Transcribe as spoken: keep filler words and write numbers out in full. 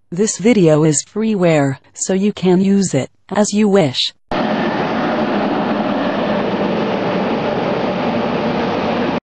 This video is freeware, so you can use it as you wish.